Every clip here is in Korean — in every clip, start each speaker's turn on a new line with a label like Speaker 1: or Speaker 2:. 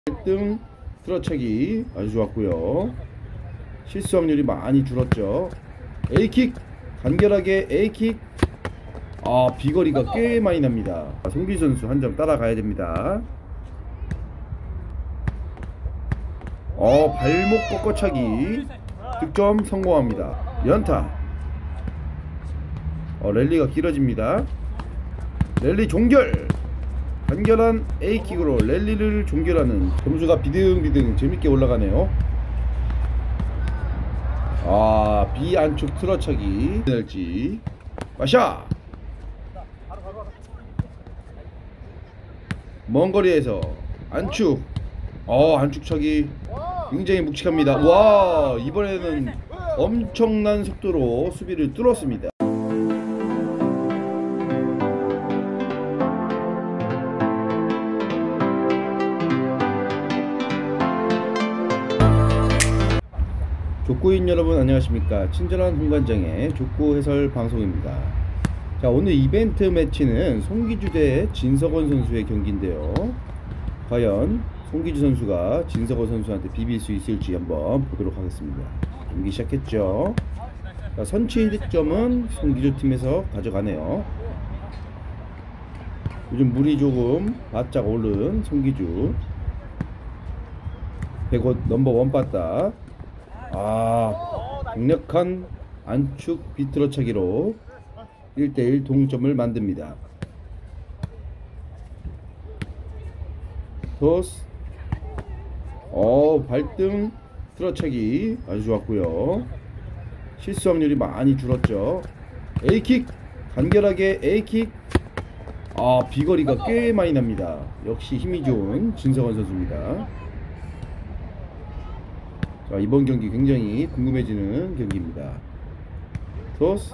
Speaker 1: 1등 틀어차기 아주 좋았고요. 실수 확률이 많이 줄었죠. A킥 간결하게 A킥. 비거리가 꽤 많이 납니다. 송기 선수 한 점 따라가야 됩니다. 발목 꺾어차기 득점 성공합니다. 연타. 랠리가 길어집니다. 랠리 종결. 간결한 A킥으로 랠리를 종결하는, 점수가 비등비등 재밌게 올라가네요. B 안쪽 틀어차기 될지. 마샤. 먼 거리에서 안축. 안축차기 굉장히 묵직합니다. 와, 이번에는 엄청난 속도로 수비를 뚫었습니다. 족구인 여러분 안녕하십니까. 친절한 홍관장의 족구 해설 방송입니다. 자, 오늘 이벤트 매치는 송기주 대 진석원 선수의 경기인데요. 과연 송기주 선수가 진석원 선수한테 비빌 수 있을지 한번 보도록 하겠습니다. 경기 시작했죠. 자, 선취 득점은 송기주 팀에서 가져가네요. 요즘 물이 조금 바짝 오른 송기주. 100원 넘버 1 빠따. 강력한 안축 비틀어차기로 1대1 동점을 만듭니다. 토스. 발등 틀어차기 아주 좋았고요. 실수 확률이 많이 줄었죠. A킥 간결하게 A킥. 비거리가 꽤 많이 납니다. 역시 힘이 좋은 진석원 선수입니다. 자, 이번 경기 굉장히 궁금해지는 경기입니다. 토스.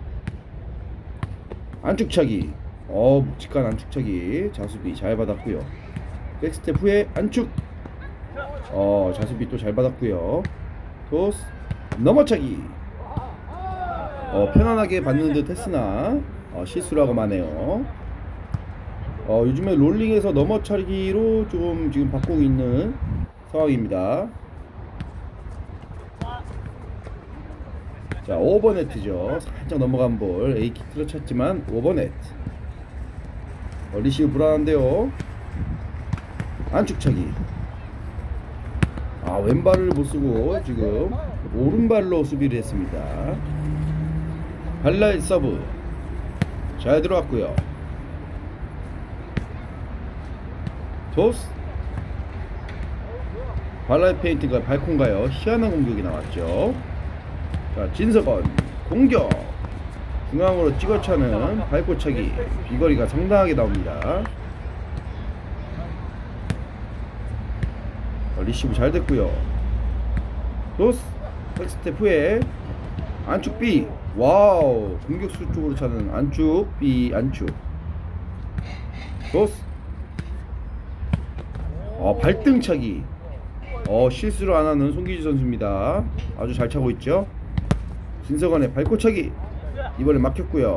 Speaker 1: 안축차기. 묵직한 안축차기. 자수비 잘 받았고요. 백스텝 후에 안축. 자수비 또 잘 받았고요. 토스. 넘어차기. 편안하게 받는 듯 했으나 실수라고 마네요. 요즘에 롤링에서 넘어차기로 좀 지금 바꾸고 있는 상황입니다. 자, 오버네트죠. 살짝 넘어간 볼 A킥 틀어찼지만 오버네트. 리시브 불안한데요. 안축차기. 왼발을 못쓰고 지금 오른발로 수비를 했습니다. 발라의 서브 잘 들어왔고요. 토스. 발라의 페인트가 발콘가요? 희한한 공격이 나왔죠. 자, 진석원 공격. 중앙으로 찍어차는 발코차기. 비거리가 상당하게 나옵니다. 리시브 잘 됐고요. 토스. 백스텝 후에 안축 B. 와우, 공격수 쪽으로 차는 안축 B 안축. 토스. 발등차기. 실수를 안하는 송기주 선수입니다. 아주 잘 차고 있죠. 진석원의 발코차기. 이번에 막혔고요.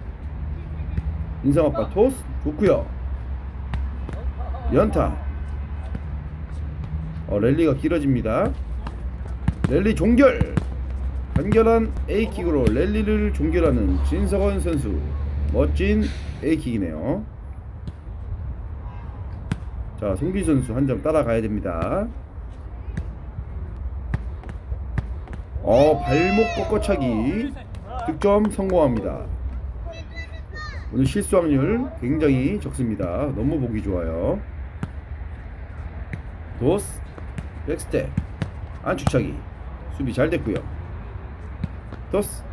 Speaker 1: 인성아빠 토스 좋고요. 연타. 랠리가 길어집니다. 랠리 종결. 간결한 A킥으로 랠리를 종결하는 진석원 선수. 멋진 A킥이네요. 자, 송기 선수 한 점 따라가야 됩니다. 발목 꺾어차기 득점 성공합니다. 오늘 실수 확률 굉장히 적습니다. 너무 보기 좋아요. 토스. 백스텝 안축차기 수비 잘 됐고요. 토스.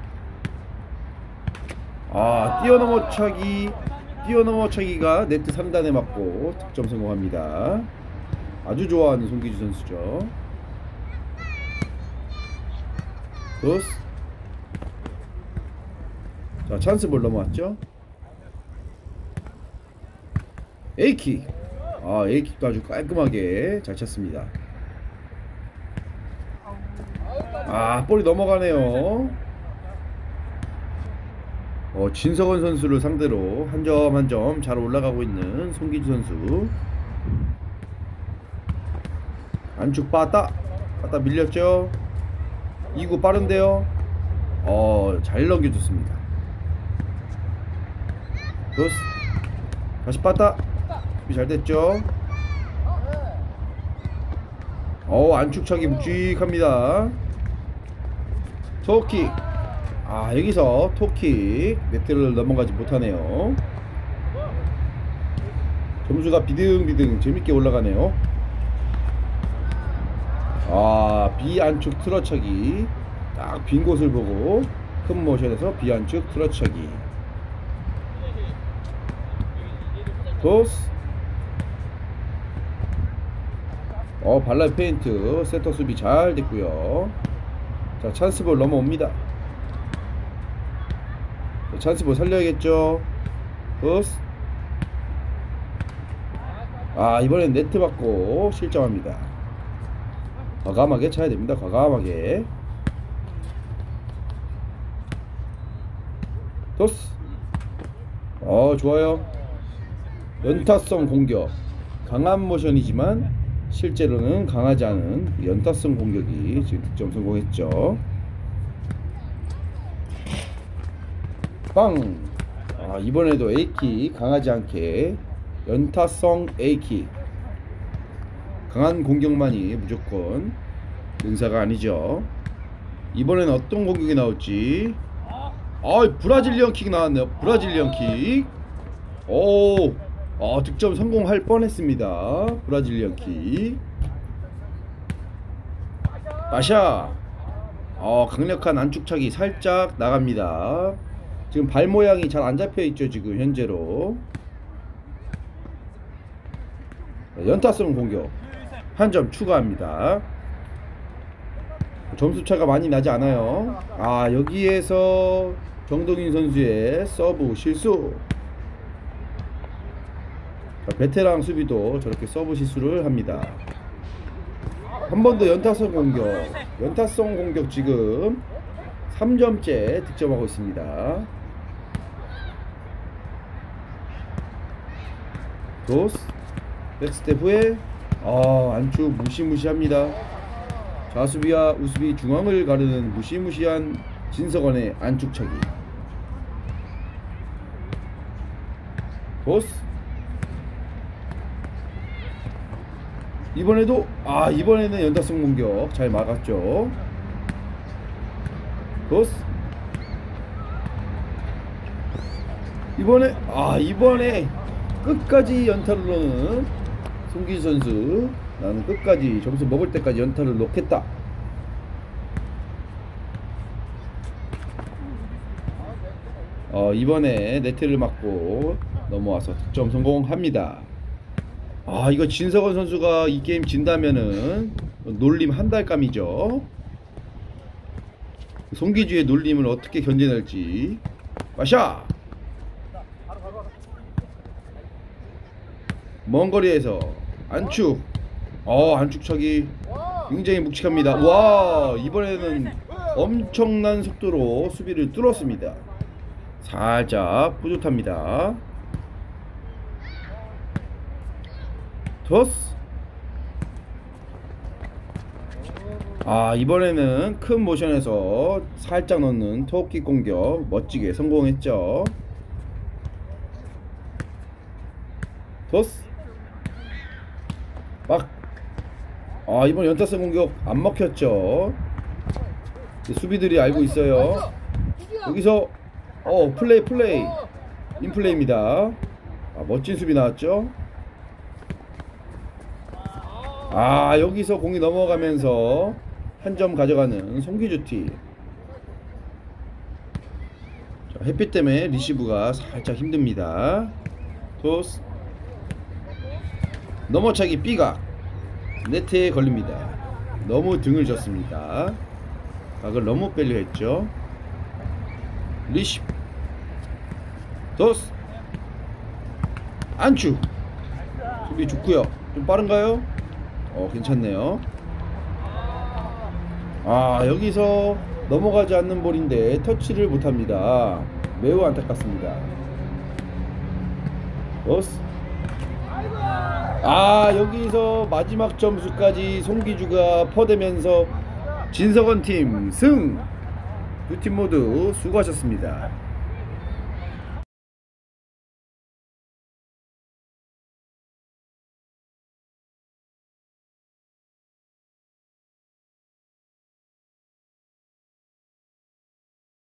Speaker 1: 뛰어넘어차기가 네트 3단에 맞고 득점 성공합니다. 아주 좋아하는 송기주 선수죠. 토스. 자, 찬스볼 넘어왔죠. A킥. A킥도 아주 깔끔하게 잘 찼습니다. 볼이 넘어가네요. 진석원 선수를 상대로 한 점 한 점 잘 올라가고 있는 송기주 선수. 안쪽 빠따 밀렸죠. 2구 빠른데요. 잘 넘겨줬습니다. 좋스. 다시 빠따. 수비 잘 됐죠. 안축차기 묵직합니다. 토킥. 여기서 토킥 네트를 넘어가지 못하네요. 점수가 비등비등 재밌게 올라가네요. 비안축 틀어차기. 딱 빈 곳을 보고 큰 모션에서 비안축 틀어차기. 토스. 발라드 페인트. 세터 수비 잘 됐고요. 자, 찬스볼 넘어옵니다. 찬스볼 살려야겠죠. 토스. 이번엔 네트 받고 실점합니다. 과감하게 차야 됩니다. 과감하게. 토스. 좋아요. 연타성 공격. 강한 모션이지만 실제로는 강하지 않은 연타성 공격이 지금 득점 성공했죠. 빵. 이번에도 A킥 강하지 않게 연타성 A킥. 강한 공격만이 무조건 능사가 아니죠. 이번에는 어떤 공격이 나올지. 브라질리언 킥 나왔네요. 브라질리언 킥. 득점 성공할 뻔했습니다. 브라질리언 킥. 마샤. 강력한 안축차기 살짝 나갑니다. 지금 발 모양이 잘 안 잡혀 있죠. 지금 현재로. 연타성 공격 한 점 추가합니다. 점수차가 많이 나지 않아요. 여기에서 정동인 선수의 서브 실수. 베테랑 수비도 저렇게 서브 실수를 합니다. 한 번 더 연타성 공격. 연타성 공격 지금 3점째 득점하고 있습니다. 도스. 백스텝 후에 안축 무시무시합니다. 좌수비와 우수비 중앙을 가르는 무시무시한 진석원의 안축차기. 도스. 이번에도 이번에는 연타성 공격 잘 막았죠. 도스. 이번에 끝까지 연타를 넣는 송기주 선수. 나는 끝까지 점수 먹을 때까지 연타를 놓겠다. 이번에 네트를 맞고 넘어와서 득점 성공합니다. 이거 진석원 선수가 이 게임 진다면은 놀림 한 달감이죠. 송기주의 놀림을 어떻게 견뎌낼지. 마샤. 먼 거리에서 안축. 안축차기 굉장히 묵직합니다. 이번에는 엄청난 속도로 수비를 뚫었습니다. 살짝 뿌듯합니다. 토스. 이번에는 큰 모션에서 살짝 넣는 토끼 공격 멋지게 성공했죠. 토스. 이번 연타성 공격 안 먹혔죠. 수비들이 알고 있어요. 여기서 플레이 인플레이입니다. 멋진 수비 나왔죠. 여기서 공이 넘어가면서 한 점 가져가는 송기주 팀. 햇빛 때문에 리시브가 살짝 힘듭니다. 토스. 넘어차기 B각. 네트에 걸립니다. 너무 등을 졌습니다. 각을 너무 빼려 했죠. 리시브. 토스. 안축. 수비 좋고요. 좀 빠른가요? 괜찮네요. 여기서 넘어가지 않는 볼인데 터치를 못합니다. 매우 안타깝습니다. 토스. 아, 여기서 마지막 점수까지 송기주가 퍼대면서 진석원 팀 승! 두 팀 모두 수고하셨습니다.